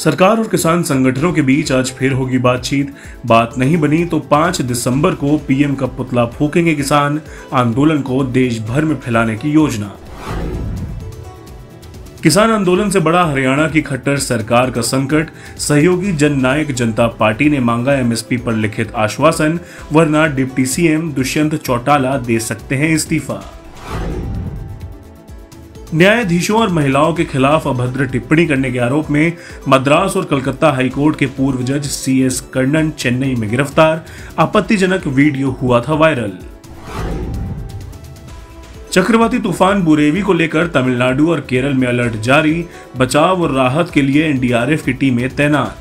सरकार और किसान संगठनों के बीच आज फिर होगी बातचीत। बात नहीं बनी तो 5 दिसंबर को पीएम का पुतला फूकेंगे किसान। आंदोलन को देश भर में फैलाने की योजना। किसान आंदोलन से बड़ा हरियाणा की खट्टर सरकार का संकट। सहयोगी जननायक जनता पार्टी ने मांगा एमएसपी पर लिखित आश्वासन, वरना डिप्टी सीएम दुष्यंत चौटाला दे सकते हैं इस्तीफा। न्यायाधीशों और महिलाओं के खिलाफ अभद्र टिप्पणी करने के आरोप में मद्रास और कलकत्ता हाईकोर्ट के पूर्व जज सीएस कर्णन चेन्नई में गिरफ्तार। आपत्तिजनक वीडियो हुआ था वायरल। चक्रवाती तूफान बुरेवी को लेकर तमिलनाडु और केरल में अलर्ट जारी। बचाव और राहत के लिए एनडीआरएफ की टीमें तैनात।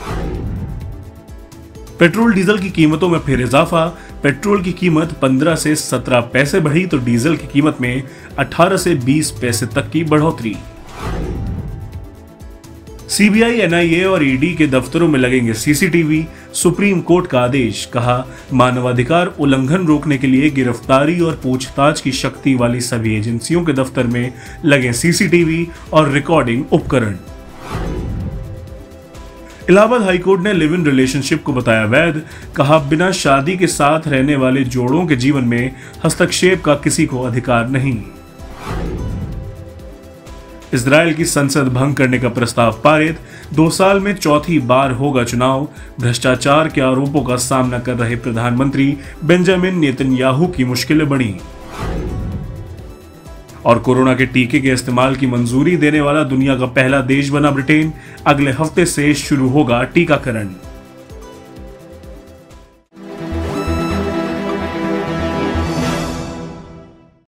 पेट्रोल डीजल की कीमतों में फिर इजाफा। पेट्रोल की कीमत 15 से 17 पैसे बढ़ी तो डीजल की कीमत में 18 से 20 पैसे तक की बढ़ोतरी। सीबीआई, एनआईए और ईडी के दफ्तरों में लगेंगे सीसीटीवी। सुप्रीम कोर्ट का आदेश। कहा, मानवाधिकार उल्लंघन रोकने के लिए गिरफ्तारी और पूछताछ की शक्ति वाली सभी एजेंसियों के दफ्तर में लगे सीसीटीवी और रिकॉर्डिंग उपकरण। इलाहाबाद हाईकोर्ट ने लिव इन रिलेशनशिप को बताया वैध। कहा, बिना शादी के साथ रहने वाले जोड़ों के जीवन में हस्तक्षेप का किसी को अधिकार नहीं। इजरायल की संसद भंग करने का प्रस्ताव पारित। 2 साल में चौथी बार होगा चुनाव। भ्रष्टाचार के आरोपों का सामना कर रहे प्रधानमंत्री बेंजामिन नेतन्याहू की मुश्किलें बढ़ी। और कोरोना के टीके के इस्तेमाल की मंजूरी देने वाला दुनिया का पहला देश बना ब्रिटेन। अगले हफ्ते से शुरू होगा टीकाकरण।